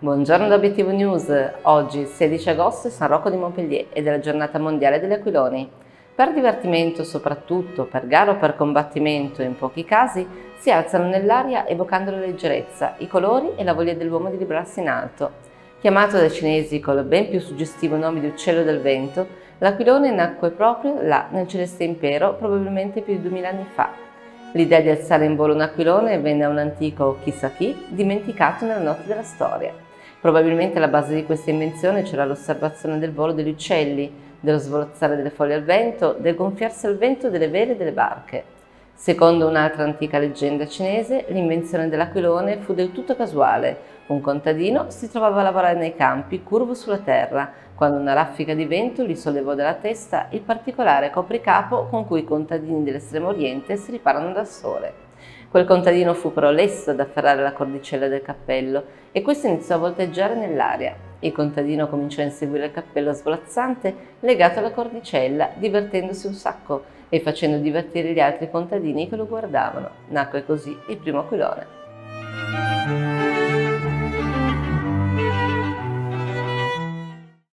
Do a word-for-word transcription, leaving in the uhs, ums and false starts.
Buongiorno da Obiettivo News, oggi sedici agosto è San Rocco di Montpellier ed è la giornata mondiale degli aquiloni. Per divertimento soprattutto, per gara o per combattimento in pochi casi, si alzano nell'aria evocando la leggerezza, i colori e la voglia dell'uomo di librarsi in alto. Chiamato dai cinesi col ben più suggestivo nome di uccello del vento, l'aquilone nacque proprio là nel celeste impero probabilmente più di duemila anni fa. L'idea di alzare in volo un aquilone venne a un antico chissà chi dimenticato nella notte della storia. Probabilmente alla base di questa invenzione c'era l'osservazione del volo degli uccelli, dello svolazzare delle foglie al vento, del gonfiarsi al vento delle vele delle barche. Secondo un'altra antica leggenda cinese, l'invenzione dell'aquilone fu del tutto casuale. Un contadino si trovava a lavorare nei campi, curvo sulla terra, quando una raffica di vento gli sollevò dalla testa il particolare copricapo con cui i contadini dell'estremo oriente si riparano dal sole. Quel contadino fu però lesto ad afferrare la cordicella del cappello e questo iniziò a volteggiare nell'aria. Il contadino cominciò a inseguire il cappello svolazzante legato alla cordicella, divertendosi un sacco e facendo divertire gli altri contadini che lo guardavano. Nacque così il primo aquilone.